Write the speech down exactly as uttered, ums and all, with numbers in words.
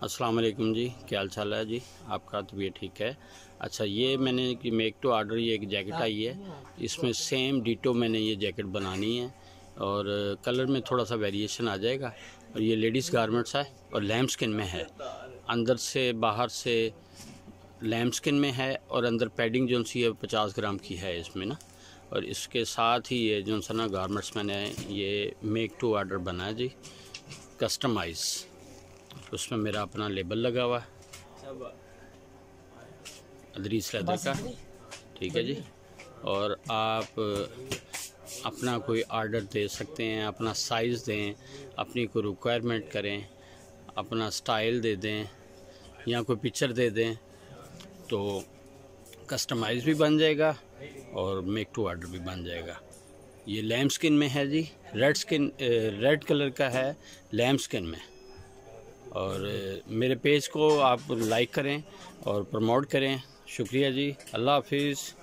अस्सलाम वालेकुम जी, क्या हाल चाल है जी? आपका तबीयत ठीक है? अच्छा, ये मैंने कि मेक टू ऑर्डर ये एक जैकेट आई है, इसमें सेम डिटो मैंने ये जैकेट बनानी है और कलर में थोड़ा सा वेरिएशन आ जाएगा। और ये लेडीज़ गारमेंट्स है और लैम्प स्किन में है, अंदर से बाहर से लैम्प स्किन में है और अंदर पैडिंग जो सी है पचास ग्राम की है इसमें ना। और इसके साथ ही ये जो सा ना गारमेंट्स मैंने ये मेक टू ऑर्डर बना है जी, कस्टमाइज़। उसमें मेरा अपना लेबल लगा हुआ है अदरीस लेदर का, ठीक है जी। और आप अपना कोई ऑर्डर दे सकते हैं, अपना साइज़ दें, अपनी कोई रिक्वायरमेंट करें, अपना स्टाइल दे दें या कोई पिक्चर दे दें तो कस्टमाइज़ भी बन जाएगा और मेक टू ऑर्डर भी बन जाएगा। ये लैम्प स्किन में है जी, रेड स्किन रेड कलर का है लैम्प स्किन में। और मेरे पेज को आप लाइक करें और प्रमोट करें। शुक्रिया जी, अल्लाह हाफिज़।